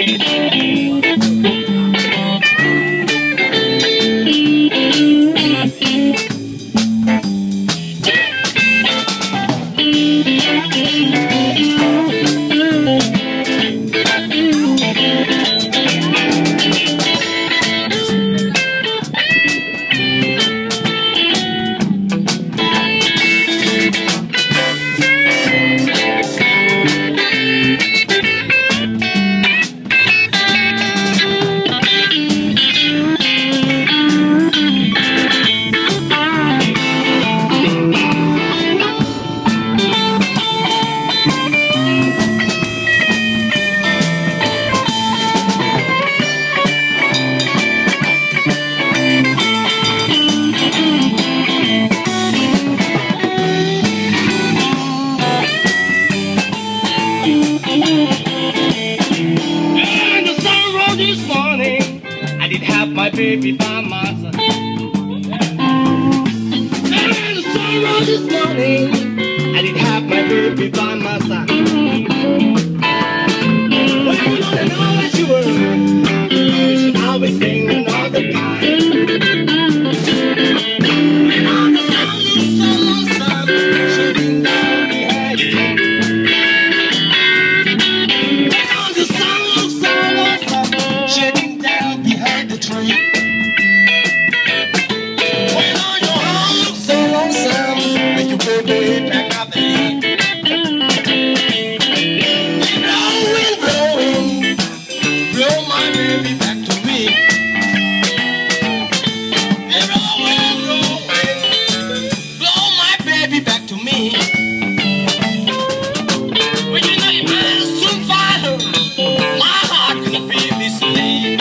My baby by my side. And the sun rose this morning. I did have my baby by my side. Well, you don't know what you were. You should always think another guy. When all the sun looks so lonesome, shooting down behind you. When all the sun looks so lonesome, shooting down behind the tree. Baby, back up the lead. You know we're blowing, blow my baby back to me. You know we're blowing, blow my baby back to me. Well, you know you might soon find her. My heart gonna be mislead.